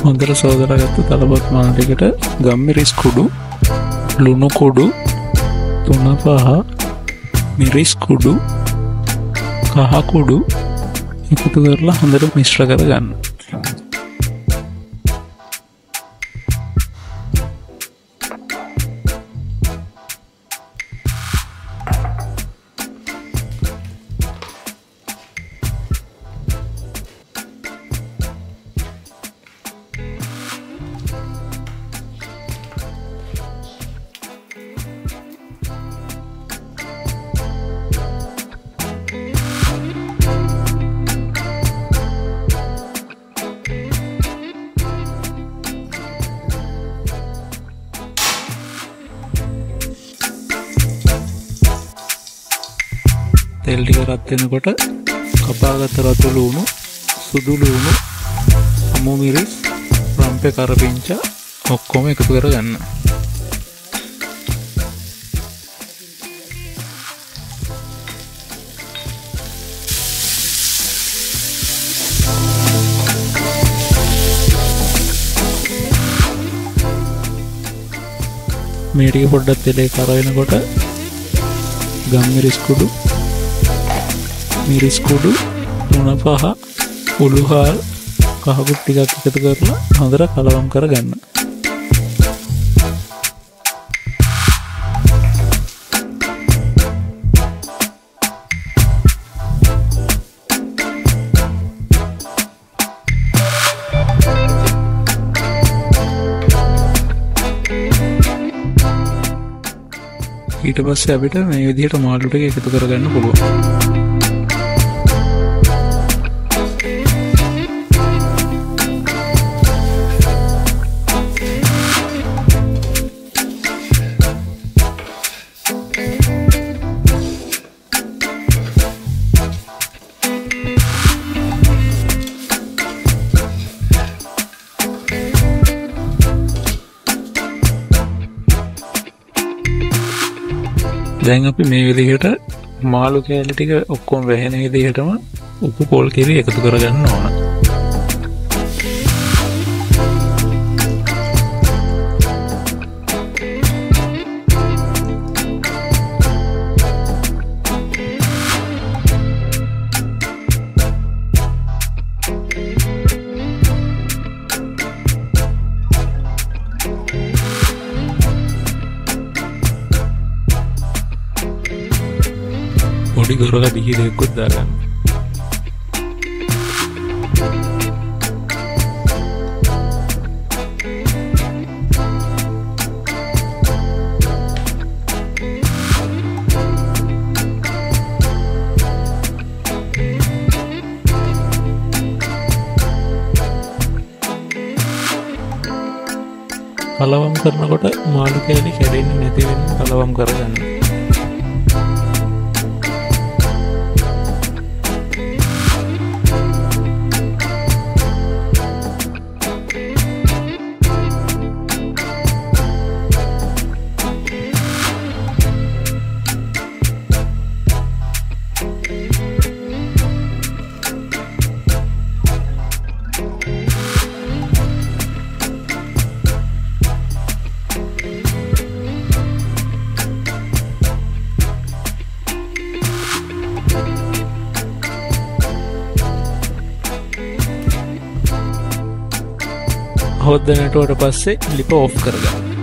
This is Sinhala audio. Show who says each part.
Speaker 1: හොඳට සෝදරාගත්ත තලපත් මාළු ටිකට ගම්මිරිස් කුඩු, ලුණු කුඩු 3-5, මිරිස් කුඩු, කහ කුඩු එකතු කරලා හොඳට මිශ්‍ර කරගන්න. තෙල් ටික රත් වෙනකොට කපාගත්ත රතු ලුණු, සුදු ලුණු, අමු මිරිස්, රම්පේ කරපිංචා ඔක්කොම එකතු කරගන්න. මේ ටික පොඩ්ඩක් තෙලේ කර වෙනකොට ගම්මිරිස් කුඩු, මිරිස් කුඩු 3-5, උළුහාල්, කහකුඩු ටිකක් එකතු කරලා හොඳට කලවම් කරගන්න. ඊට පස්සේ අපිට මේ විදිහට මාළු ටික එකතු කරගන්න පුළුවන්. දැන් අපි මේ විදිහට මාළු කෑලි ටික ඔක්කොම වැහෙන විදිහටම උපු පොල් කිරි එකතු කරගන්න ඕන. පොඩි ගොරක දිගිරෙකුත් දාගන්න. කලවම් කරනකොට මාළු කෑලි කැඩෙන්නේ නැති වෙන්න කලවම් කරගන්න. හොද්දනටුවට පස්සේ ලිප ඔෆ් කරගන්න.